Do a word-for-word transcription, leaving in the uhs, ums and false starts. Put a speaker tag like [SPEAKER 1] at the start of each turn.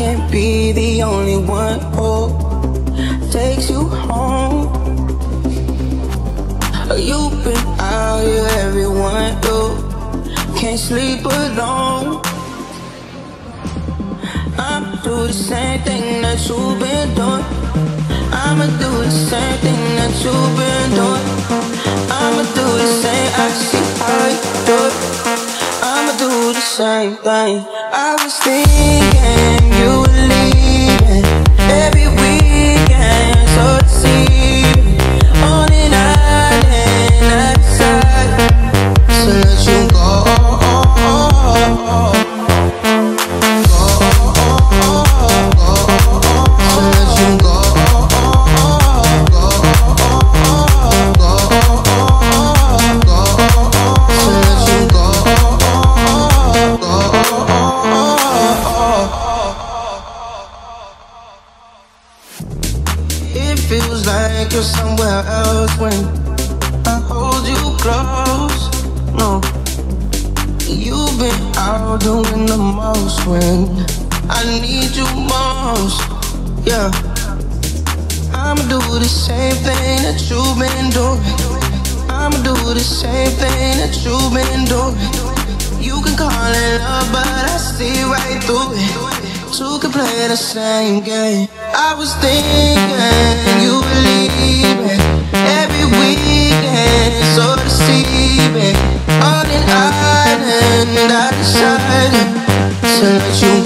[SPEAKER 1] can't be the only one who takes you home. You've been out here, everyone do. Can't sleep alone. I'ma do the same thing that you've been doing. I'ma do the same thing that you've been doing. I'ma do the same, I see how you do it. I'ma do the same thing. I was thinking you were leaving every weekend, so deceiving. On an island, I decided to let you go. Feels like you're somewhere else when I hold you close. No, you've been out doing the most when I need you most. Yeah, I'ma do the same thing that you've been doing. I'ma do the same thing that you've been doing. You can call it love, but I see right through it. Two can play the same game. I was thinking you were leaving every weekend, so deceiving. On an island, I decided to let you